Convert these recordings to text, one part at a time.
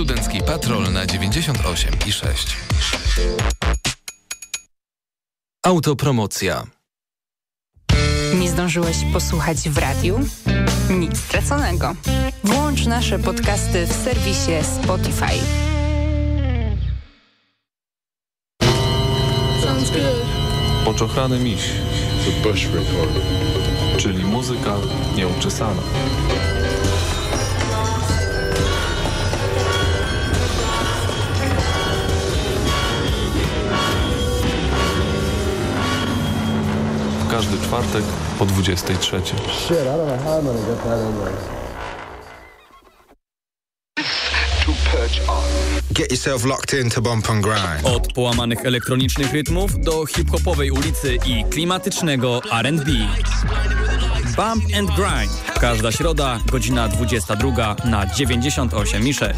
Studencki Patrol na 98,6. Autopromocja. Nie zdążyłeś posłuchać w radiu? Nic straconego. Włącz nasze podcasty w serwisie Spotify. Poczochrany miś, czyli muzyka nieuczesana. W każdy czwartek po 23:00. Get yourself locked in to bump and grind. Od połamanych elektronicznych rytmów do hip-hopowej ulicy i klimatycznego R&B. Bump and Grind. Każda środa, godzina 22 na 98,6.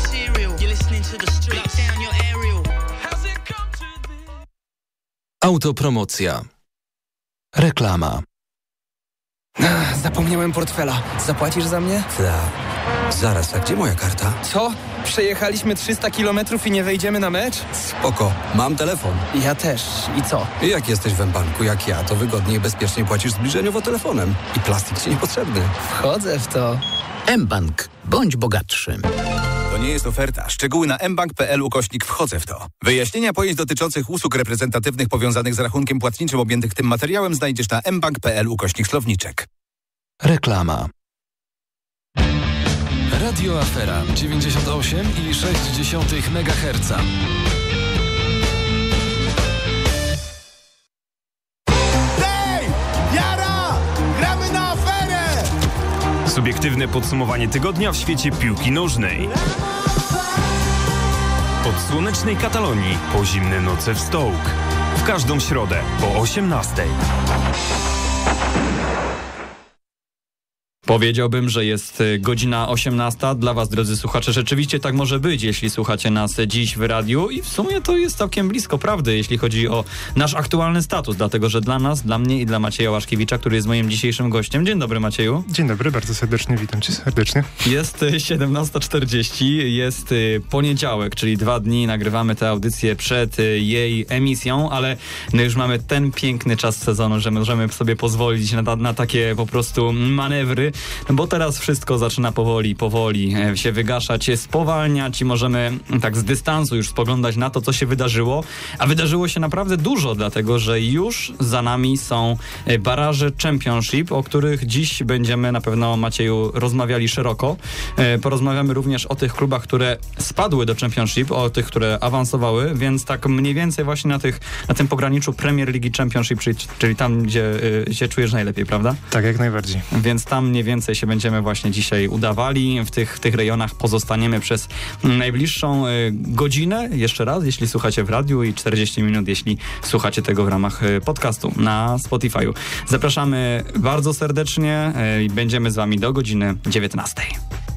Autopromocja. Reklama. Zapomniałem portfela. Zapłacisz za mnie? Zaraz, a gdzie moja karta? Co? Przejechaliśmy 300 kilometrów i nie wejdziemy na mecz? Spoko, mam telefon. Ja też. I co? Jak jesteś w mBanku jak ja, to wygodnie i bezpiecznie płacisz zbliżeniowo telefonem. I plastik ci niepotrzebny. Wchodzę w to. mBank. Bądź bogatszy. To nie jest oferta. Szczegóły na mbank.pl/wchodzę w to. Wyjaśnienia pojęć dotyczących usług reprezentatywnych powiązanych z rachunkiem płatniczym objętych tym materiałem znajdziesz na mbank.pl/słowniczek. Reklama. Radio Afera 98,6 MHz. Subiektywne podsumowanie tygodnia w świecie piłki nożnej. Od słonecznej Katalonii po zimne noce w Stoke. W każdą środę po 18:00. Powiedziałbym, że jest godzina 18. Dla was, drodzy słuchacze, rzeczywiście tak może być, jeśli słuchacie nas dziś w radiu i w sumie to jest całkiem blisko prawdy, jeśli chodzi o nasz aktualny status, dlatego, że dla nas, dla mnie i dla Macieja Łaszkiewicza, który jest moim dzisiejszym gościem. Dzień dobry, Macieju. Dzień dobry, bardzo serdecznie, witam cię serdecznie. Jest 17:40, jest poniedziałek, czyli 2 dni nagrywamy tę audycję przed jej emisją, ale no już mamy ten piękny czas sezonu, że możemy sobie pozwolić na takie po prostu manewry, bo teraz wszystko zaczyna powoli się wygaszać, spowalniać i możemy tak z dystansu już spoglądać na to, co się wydarzyło, a wydarzyło się naprawdę dużo, dlatego, że już za nami są baraże Championship, o których dziś będziemy na pewno, Macieju, rozmawiali szeroko. Porozmawiamy również o tych klubach, które spadły do Championship, o tych, które awansowały, więc tak mniej więcej właśnie na tym pograniczu Premier League Championship, czyli tam, gdzie się czujesz najlepiej, prawda? Tak, jak najbardziej. Więc tam mniej więcej się będziemy właśnie dzisiaj udawali. W tych rejonach pozostaniemy przez najbliższą godzinę, jeszcze raz, jeśli słuchacie w radiu, i 40 minut, jeśli słuchacie tego w ramach podcastu na Spotify'u. Zapraszamy bardzo serdecznie i będziemy z wami do godziny 19:00.